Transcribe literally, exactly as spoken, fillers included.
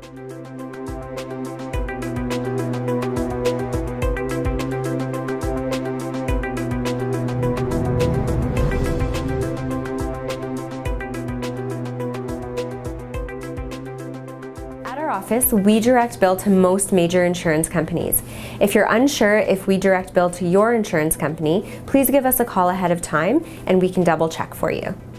At our office, we direct bill to most major insurance companies. If you're unsure if we direct bill to your insurance company, please give us a call ahead of time and we can double check for you.